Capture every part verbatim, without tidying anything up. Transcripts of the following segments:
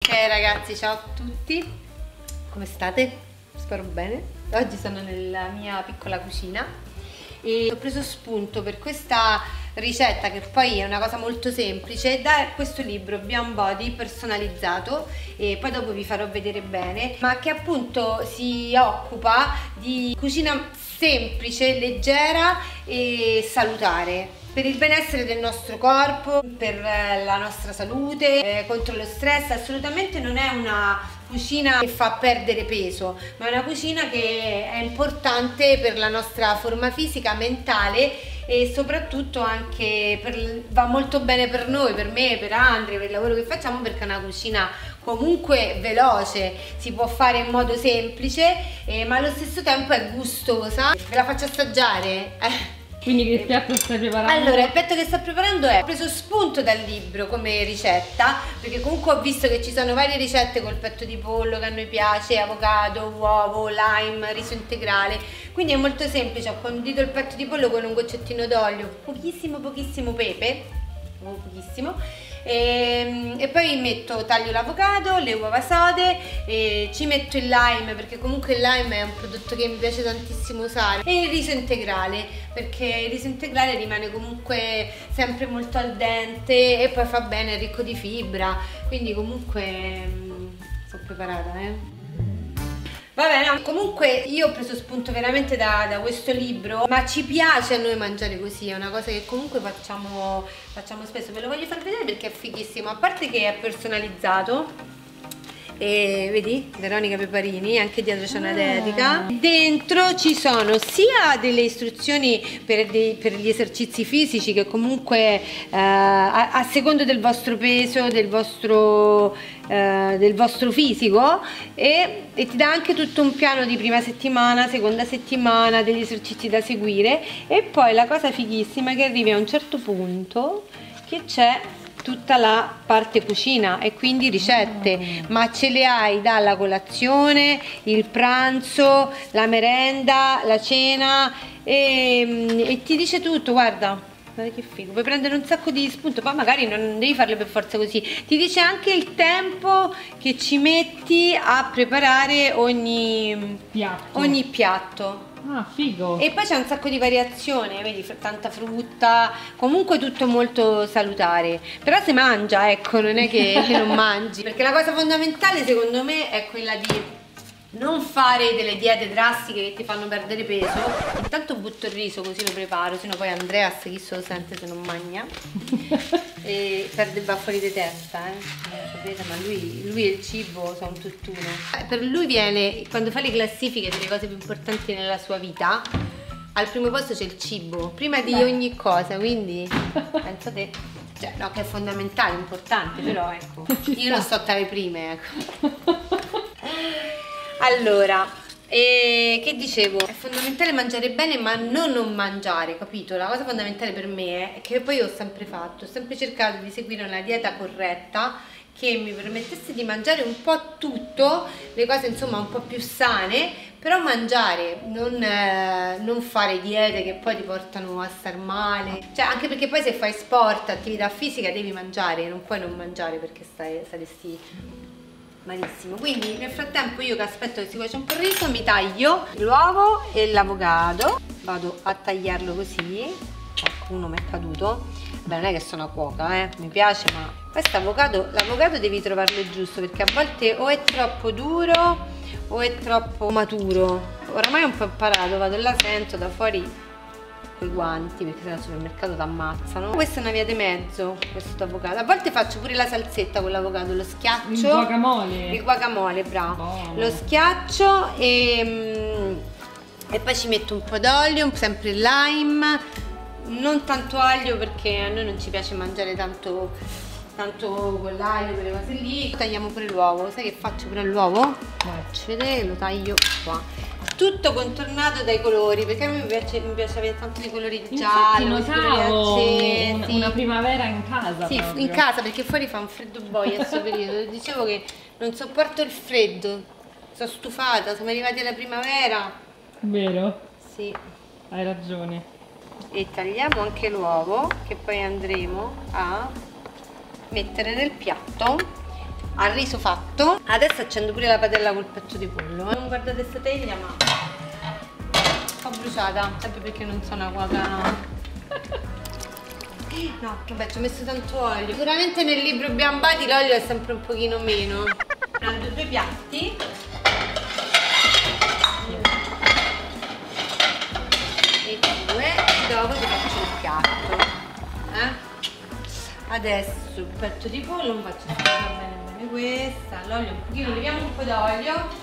Ok ragazzi, ciao a tutti, come state? Spero bene. Oggi sono nella mia piccola cucina e ho preso spunto per questa ricetta, che poi è una cosa molto semplice, da questo libro Beyond Body personalizzato, e poi dopo vi farò vedere bene, ma che appunto si occupa di cucina semplice, leggera e salutare, per il benessere del nostro corpo, per la nostra salute, eh, contro lo stress. Assolutamente non è una cucina che fa perdere peso, ma è una cucina che è importante per la nostra forma fisica, mentale, e soprattutto anche per, va molto bene per noi, per me, per Andrea, per il lavoro che facciamo, perché è una cucina comunque veloce, si può fare in modo semplice, eh, ma allo stesso tempo è gustosa. Ve la faccio assaggiare? Eh. Quindi che piatto stai preparando? Allora, il piatto che sto preparando è, ho preso spunto dal libro come ricetta, perché comunque ho visto che ci sono varie ricette col petto di pollo che a noi piace, avocado, uovo, lime, riso integrale, quindi è molto semplice. Ho condito il petto di pollo con un goccettino d'olio, pochissimo pochissimo pepe, pochissimo, e, e poi metto, taglio l'avocado, le uova sode, e ci metto il lime, perché comunque il lime è un prodotto che mi piace tantissimo usare, e il riso integrale, perché il riso integrale rimane comunque sempre molto al dente e poi fa bene, è ricco di fibra, quindi comunque mh, sono preparata, eh. Vabbè, no, comunque io ho preso spunto veramente da, da questo libro, ma ci piace a noi mangiare così, è una cosa che comunque facciamo, facciamo spesso. Ve lo voglio far vedere perché è fighissimo, a parte che è personalizzato. E vedi, Veronica Peparini, anche dietro c'è una dedica. Dentro ci sono sia delle istruzioni per, dei, per gli esercizi fisici, che comunque eh, a, a secondo del vostro peso, del vostro, eh, del vostro fisico, e, e ti dà anche tutto un piano di prima settimana, seconda settimana, degli esercizi da seguire. E poi la cosa fighissima è che arrivi a un certo punto che c'è tutta la parte cucina e quindi ricette, mm. ma ce le hai dalla colazione, il pranzo, la merenda, la cena, e, e ti dice tutto. Guarda, guarda che figo, puoi prendere un sacco di spunto, poi magari non devi farle per forza così, ti dice anche il tempo che ci metti a preparare ogni piatto, ogni piatto. Ah, figo. E poi c'è un sacco di variazione, vedi, tanta frutta, comunque tutto molto salutare. Però si mangia, ecco, non è che non mangi. Perché la cosa fondamentale secondo me è quella di non fare delle diete drastiche che ti fanno perdere peso. Intanto butto il riso così lo preparo, sennò poi Andreas chi se lo sente se non mangia e perde i baffoli di testa, eh. eh sapete, ma lui, lui e il cibo sono un tutt'uno. Eh, per lui viene, quando fa le classifiche delle cose più importanti nella sua vita, al primo posto c'è il cibo, prima di Beh. ogni cosa, quindi pensate, cioè, no, che è fondamentale, importante, però ecco, io non sto tra le prime, ecco. Allora, eh, che dicevo? È fondamentale mangiare bene, ma non non mangiare, capito? La cosa fondamentale per me è che poi io ho sempre fatto, ho sempre cercato di seguire una dieta corretta che mi permettesse di mangiare un po' tutto, le cose insomma un po' più sane, però mangiare, non, eh, non fare diete che poi ti portano a star male, cioè anche perché poi se fai sport, attività fisica devi mangiare, non puoi non mangiare perché stai, saresti malissimo. Quindi nel frattempo io che aspetto che si cuocia un po' il riso, mi taglio l'uovo e l'avocado, vado a tagliarlo così. Qualcuno mi è caduto. Beh, non è che sono cuoca, eh, mi piace, ma questo avocado, l'avocado devi trovarlo giusto, perché a volte o è troppo duro o è troppo maturo. Oramai ho un po' imparato, vado là, sento da fuori con i guanti, perché se no al supermercato ti ammazzano. Questa è una via di mezzo, questo avocado. A volte faccio pure la salsetta con l'avocado, lo schiaccio. Il guacamole. Il guacamole, bravo. Oh. Lo schiaccio e, e poi ci metto un po' d'olio, sempre il lime, non tanto aglio perché a noi non ci piace mangiare tanto, tanto con l'aglio, quelle cose lì. Tagliamo pure l'uovo, sai che faccio pure l'uovo? Faccio vedere, lo taglio qua. Tutto contornato dai colori, perché a me mi piace, mi piace avere tanti colori gialli, accesi. Una, una primavera in casa. Sì, proprio. In casa, perché fuori fa un freddo boia a questo periodo. Dicevo che non sopporto il freddo, sono stufata, siamo arrivati alla primavera. Vero? Sì. Hai ragione. E tagliamo anche l'uovo, che poi andremo a mettere nel piatto. al riso fatto. Adesso accendo pure la padella col petto di pollo. Non guardate sta teglia, ma ho bruciata, sempre perché non sono una cuoca, no. No, vabbè, ci ho messo tanto olio. Sicuramente nel libro Biambati l'olio è sempre un pochino meno. Prendo due piatti. E due. Dopo ti faccio il piatto. Eh? Adesso il petto di pollo non faccio bene bene questa. L'olio un pochino, leviamo un po' d'olio.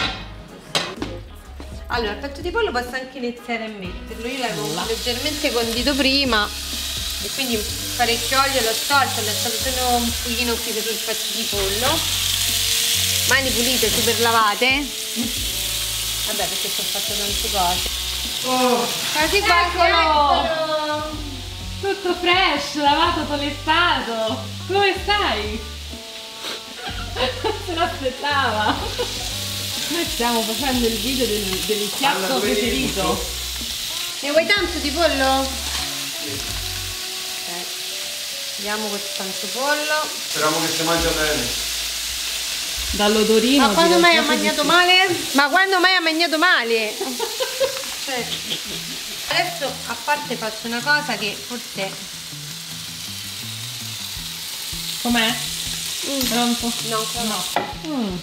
Allora, il petto di pollo posso anche iniziare a metterlo. Io l'avevo leggermente condito prima e quindi parecchio olio l'ho tolto, ho lasciato solo un pochino qui sul petto di pollo. Mani pulite, super lavate. Vabbè, perché ci ho fatto tante cose. Oh, quasi eccolo! eccolo! Tutto fresh, lavato, tolestato. Come stai? Non se l'aspettava. Noi stiamo facendo il video del, del piatto preferito. Ne vuoi tanto di pollo? Sì. Ok. Vediamo questo tanto pollo. Speriamo che si mangia bene. Dall'odorino. Ma quando mai ha mangiato male? Ma quando mai ha mangiato male? Cioè, adesso a parte faccio una cosa che forse... Com'è? Mm. Pronto? No, ancora no. Mm.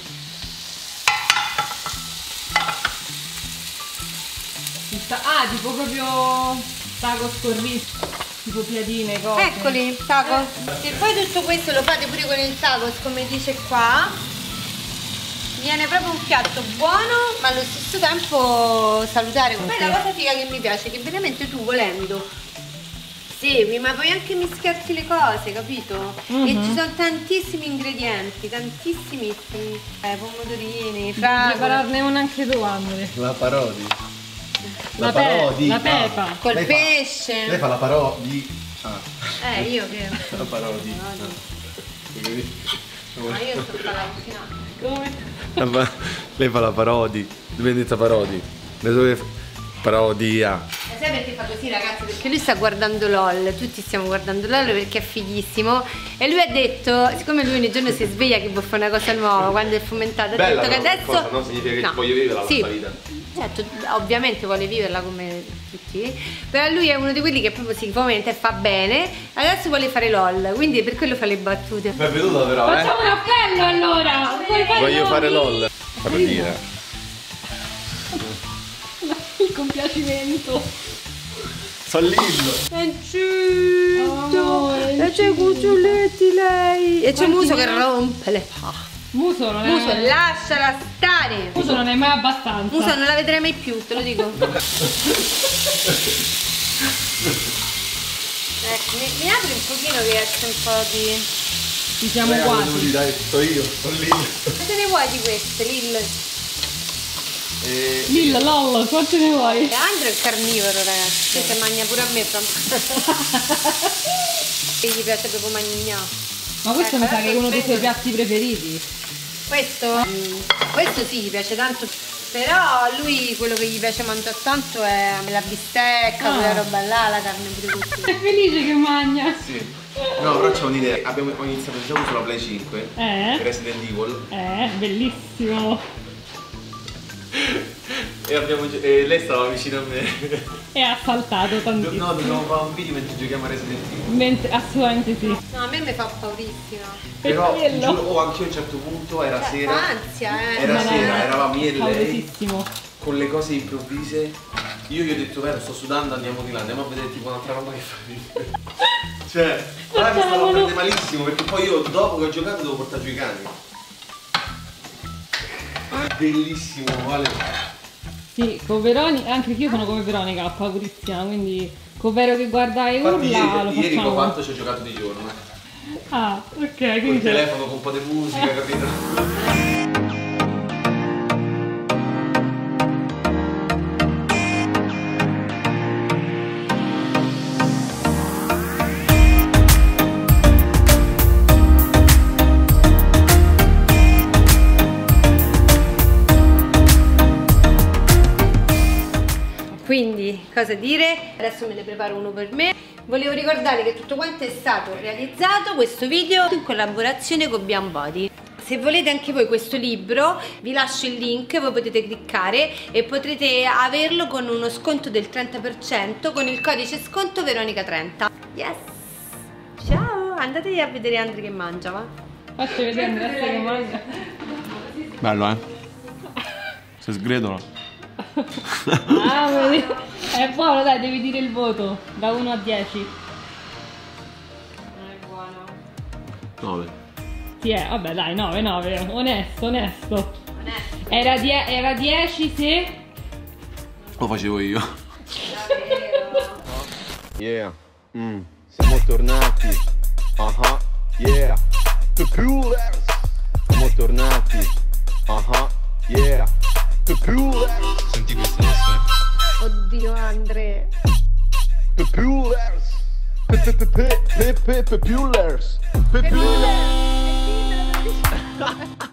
Ah, tipo proprio tacos con riso, tipo piadine, cose. Eccoli, tacos. E poi tutto questo lo fate pure con il tacos, come dice qua. Viene proprio un piatto buono, ma allo stesso tempo salutare. Poi la cosa figa che mi piace è che veramente tu volendo segui, ma puoi anche mischiarti le cose, capito? Mm-hmm. E ci sono tantissimi ingredienti, tantissimissimi. Eh, pomodorini, fragole. Prepararne una anche tu, Andre. La parodi. La, la, pe la pepa. Ah, col lei pesce. Fa, lei fa la parodi. Ah. Eh, io che? La parodi. No, no, io sto alla cucina. Come? Lei fa la parodi. Dipendenza parodi. Le sue parodia. Sai perché fa così, ragazzi? Perché lui sta guardando LOL, tutti stiamo guardando LOL perché è fighissimo. E lui ha detto, siccome lui ogni giorno si sveglia che vuole fare una cosa nuova, quando è fomentato, ha Bella, detto che adesso... cosa, no? Significa che no. voglio vivere la sì. nostra vita. Certo, ovviamente vuole viverla come tutti, però lui è uno di quelli che proprio si fomenta e fa bene. Adesso vuole fare LOL, quindi per quello fa le battute. Mi è venuto però, eh? Facciamo un appello allora! Voglio fare LOL. Per dire. Il compiacimento. Sono lindo. È giusto. Oh, e c'è cuccioletti lei. E c'è Muso che rompe le palle. Muso non è... Muso, lasciala stare. Muso non è mai abbastanza. Muso non la vedrai mai più, te lo dico. Ecco, mi, mi apri un pochino che esce un po' di... Ci siamo quasi. Dai, sto io, sono Lil. Quante ne vuoi di queste, Lil? E... Lil, lol, quante ne vuoi? E Andrea è carnivoro, ragazzi. Che mangia pure a me, fra e gli piace proprio mangiare. Ma questo Ecco, mi sa che è uno dei suoi aspetta. piatti preferiti. Questo? Mm, questo sì, gli piace tanto. Però a lui quello che gli piace mangiare tanto è la bistecca, Ah. quella roba là, la carne pure così. È felice che mangia. Sì. No, però c'ho un'idea. Abbiamo iniziato il gioco sulla Play cinque. Eh? Resident Evil. Eh, bellissimo. E, abbiamo, e lei stava vicino a me. E ha saltato tantissimo. No, dobbiamo fare un video mentre giochiamo a Resident Evil. Mentre, assolutamente sì. No, a me mi fa paurissima. Però quello. giuro, oh, anche io a un certo punto era Cioè, sera. fa ansia, eh. Era Ma no, sera, no, eravamo io e lei paurosissimo. con le cose improvvise. Io gli ho detto, vero, sto sudando, andiamo di là, andiamo a vedere tipo un'altra roba che fa ridere. Cioè, guarda che stavo a prendere malissimo, perché poi io dopo che ho giocato devo portare giù i cani. Bellissimo, vale. Sì, con Veronica, anche io sono come Veronica, paurissima, quindi con Vero che guarda e Infatti urla ieri, lo ieri facciamo. quanto ci ho giocato di giorno. Ah, ok, Con quindi il telefono con un po' di musica, capito? Quindi, cosa dire? Adesso me ne preparo uno per me. Volevo ricordare che tutto quanto è stato realizzato, questo video, in collaborazione con Biambati. Se volete anche voi questo libro, vi lascio il link, voi potete cliccare e potrete averlo con uno sconto del trenta per cento con il codice sconto Veronica trenta. Yes! Ciao! Andatevi a vedere Andre che mangia, va? Faccio vedere Andrea che mangia. Bello, eh? Se sgredola. Ah, vedi? È buono, dai, devi dire il voto. Da uno a dieci. Non è buono. nove. Sì, è, vabbè, dai, nove, nove. Onesto, onesto. Onesto. Era, die era dieci se... Lo facevo io. Davvero. Yeah, mm, siamo tornati. Ah, yeah. Pepulers. Siamo tornati. Ah, yeah. Pepulers. Senti questo adesso, eh. Oddio Andre. Pepulers. Pepulers. Pepulers. Pepulers.